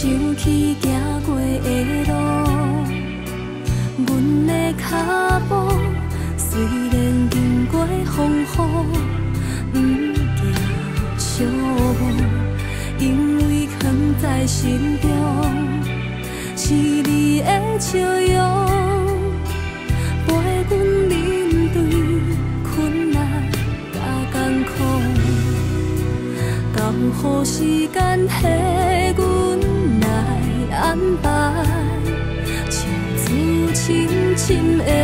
想起行过的路，阮的脚步虽然经过风雨，不惊寂寞，因为藏在心中是你的笑容，陪阮面对困难甲艰苦，交予时间替阮来安排，像此深深的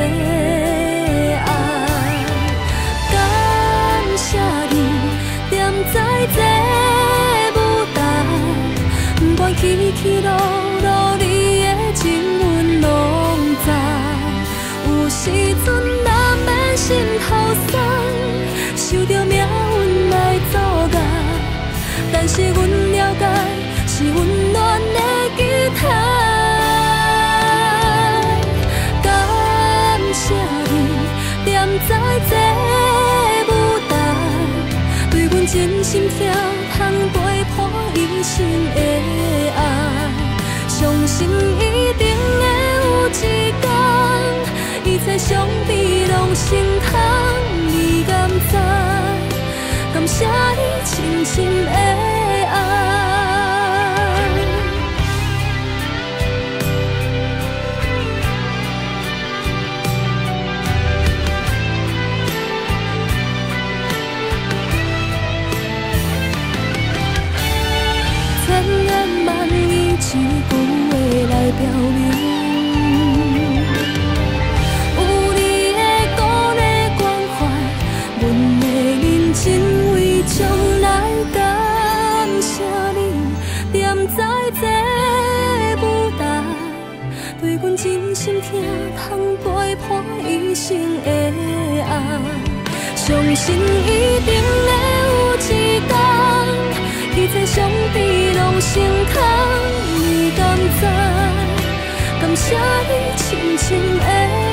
爱。感谢你踮在这舞台，不管起起落落，你的情阮拢知。有时阵难免心头酸，想着命运来阻碍，但是阮了解，是温暖的期待。感谢你踮在这舞台，对阮真心疼，通陪伴一生的爱。相信一定会有一天，一切伤悲拢成空。你敢知？感谢你深深的爱。千言万语，一句话来表明。有你的鼓励关怀，阮会认真为将来。感谢你踮在这舞台，对阮真心疼，通陪伴一生的爱。相信一定会有一天，一切伤悲拢成空。你敢知？感谢你深深的